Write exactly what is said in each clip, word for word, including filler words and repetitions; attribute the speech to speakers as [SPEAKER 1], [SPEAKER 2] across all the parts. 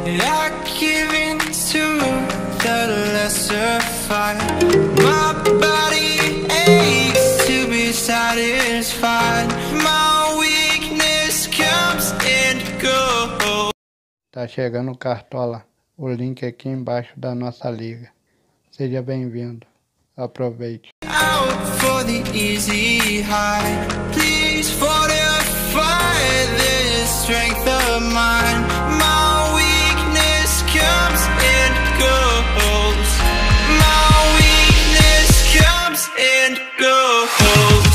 [SPEAKER 1] and I give in to the lesser fight. My body aches to be satisfied. My weakness comes and goes.
[SPEAKER 2] Tá chegando o Cartola, o link aqui embaixo da nossa liga. Seja bem-vindo, aproveite.
[SPEAKER 1] Out for the easy high. Please fortify this strength of mine. My weakness comes and goes. My weakness comes and goes.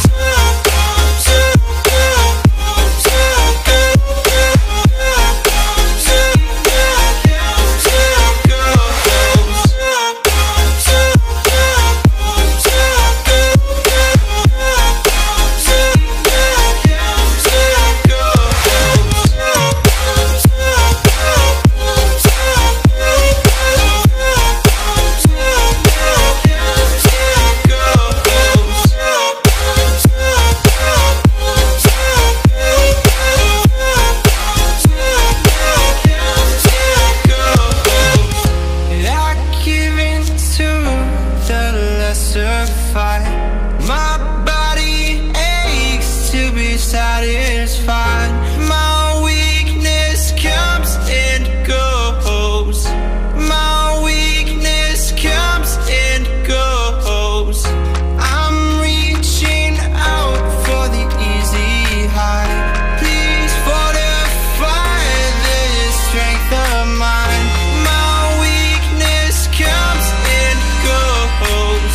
[SPEAKER 1] My body aches to be satisfied. My weakness comes and goes. My weakness comes and goes. I'm reaching out for the easy high. Please fortify this strength of mine. My weakness comes and goes.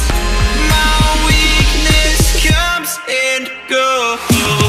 [SPEAKER 1] And go.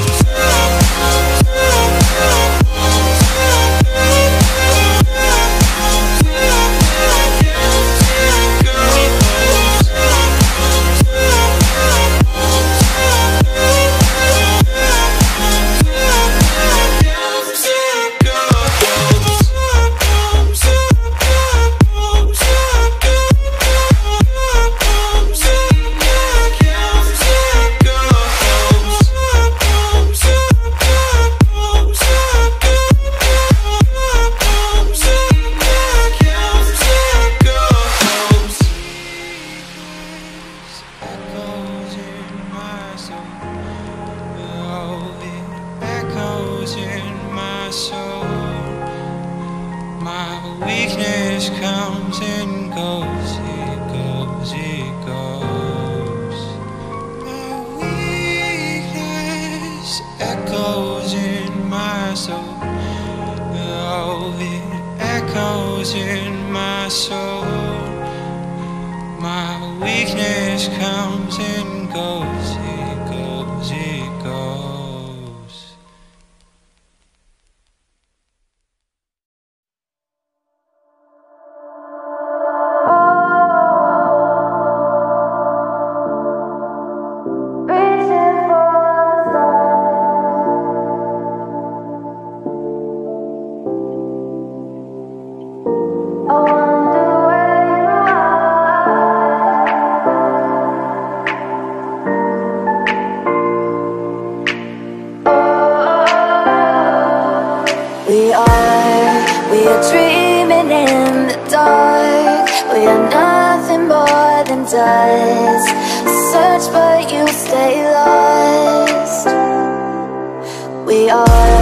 [SPEAKER 1] My weakness comes and goes, it goes, it goes. My weakness echoes in my soul. Oh, it echoes in my soul. My weakness comes and goes, it goes, it goes.
[SPEAKER 3] We are, we are dreaming in the dark. We are nothing more than dust. Search but you stay lost. We are